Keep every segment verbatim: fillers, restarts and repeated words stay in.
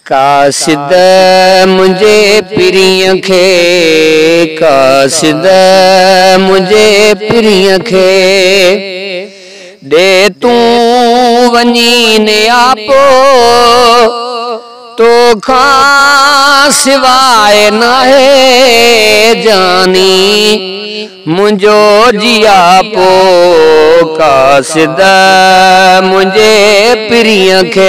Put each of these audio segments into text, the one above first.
कासिद मुझे प्रिय खे कासिद मुझे प्रिय खे दे तू वनी ने आपो तो खां सिवाय न है जानी मुझो जिया पो कासिद मुझे प्रिय खे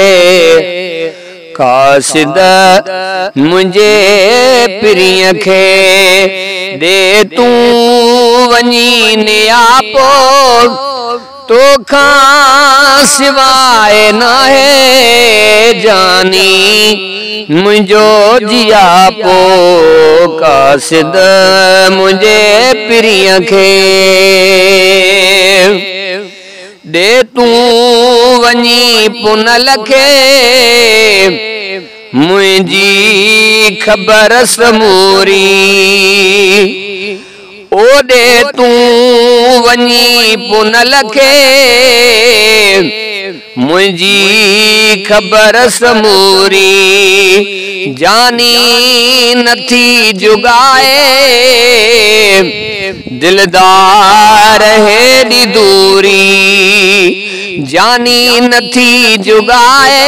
कासिद मुझे प्रिय खे दे तू वनी ने आपो तो खां सिवाय न है जानी मुझो जिया पो कासिद मुझे प्रिय खे दे तू वनी पुनल खे मुझी खबर समूरी ओ दे तू वनी पुनल खे मुझी खबर समूरी जानी नथी जुगाए दिलदार हेडी दूरी जानी नथी जुगाए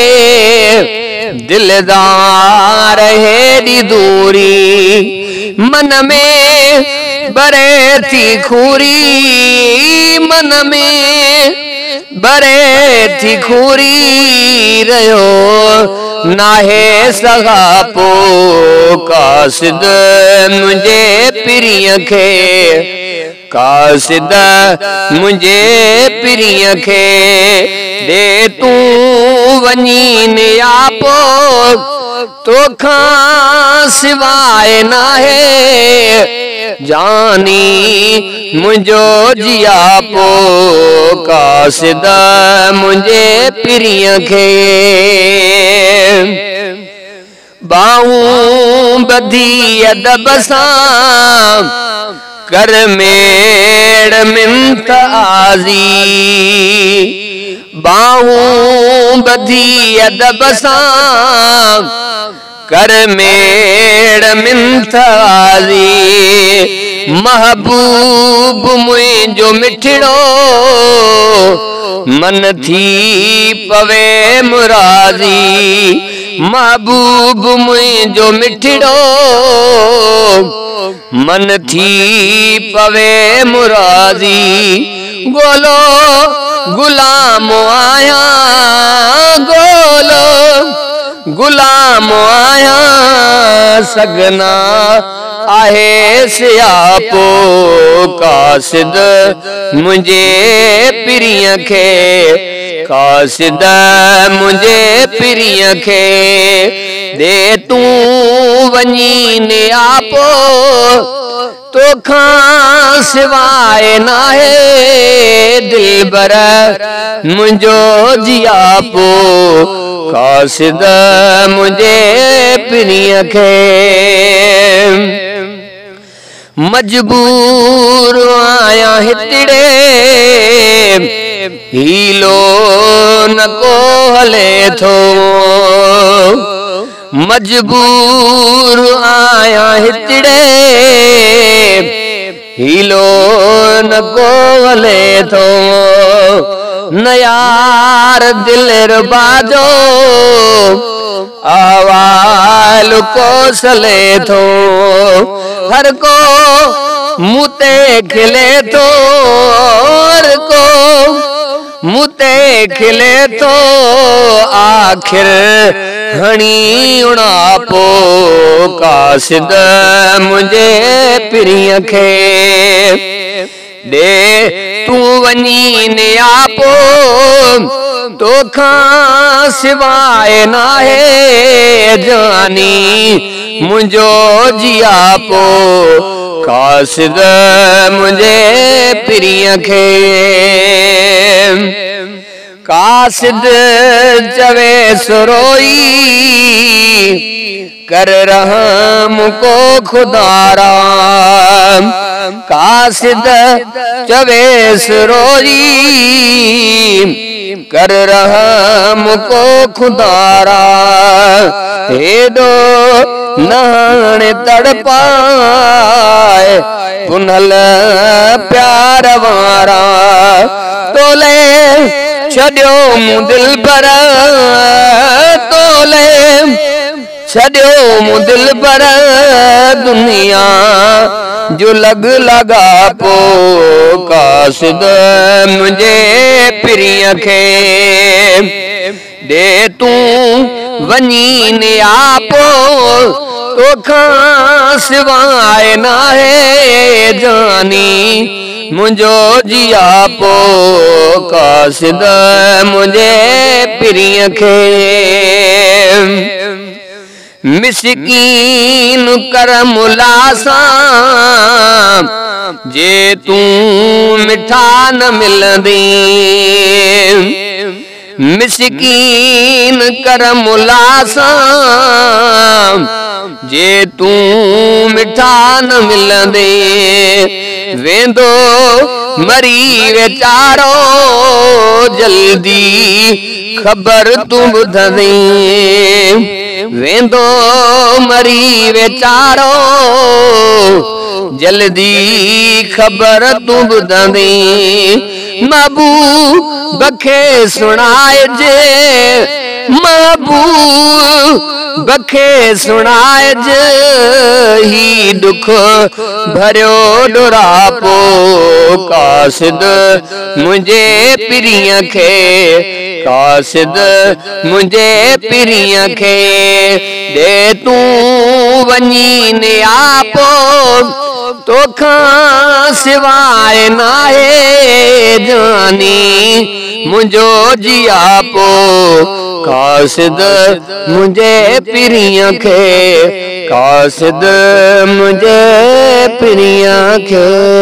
दिलदार हेडी दूरी मन में बरे थी खूरी मन में बरे थी खूरी रहो नाहे सगा पो कासिद मुझे प्रिय खे कासिद मुझे प्रिय खे दे तू वनी ने आपो तो खां सिवाय न है जानी मुझो जिया पो कासिद मुझे प्रिय खे बाहूं बधी अदब सां कर मेड़ मिंत आजी बाहूं बधी अदब सां कर मेड़ मिंत आजी महबूब मुझो मिठड़ो मन थी पवे मुरादी महबूब मुझो मिठड़ो मन थी पवे मुरादी गोलो गुलाम आया गोलो गुलाम आया सगना आहे सियापो कासिद मुझे प्रिय खे कासिद मुझे प्रिय खे दे तू वनी ने आपो तो खां सिवाय न है दिलबर मुझो जिया पो कासिद मुझे प्रिय खे मजबूर आया हितड़े हीलो न को हले थो मजबूर आया हितड़े हीलो न को हले थो न यार दिल रुबाजो आवाल को सले थो हर को मुते खिले तो हर को मुते खिले तो आखिर हणी उड़ापो कासिद मुझे प्रिय खे दे तू वनी ने आपो तो खां सिवाय न है जानी मुझो जिया पो कासिद मुझे प्रिय खे कासिद चवे सुरोई कर रहम को खुदारा कासिद चवे सुरोई कर रहम को खुदारा हेडो नाने तड़पाए पुनल प्यार वारा तोले छड़ियो मूं दिल पर तोले छड़ियो मूं दिल पर दुनिया जो लग लगा पो कासिद मुझे प्रिय खे दे तू वनी ने आपो तोखा सिवाय ना है जानी मुझो जिया पो कासिद मुझे प्रिय खे मिसकीन कर मुलासा जे तू मिठा न मिलंदी मिसकीन कर मुलासा जे तू मिठा न मिलंदे वेंदो मरी वेचारो जल्दी खबर तू ॿुधंदी वेंदो मरी वेचारो जल्दी खबर तू ॿुधंदी महबूब खे सुणाइजे महबूब खे सुणाइजे ही दुख भरियो डुरापो कासिद मुझे प्रिय खे कासिद मुझे प्रिय खे दे तू वनी ने आपो तोखा सिवाय नाहे जानी मुझो जिया पो कासिद मुझे प्रिय खे कासिद मुझे प्रिय खे।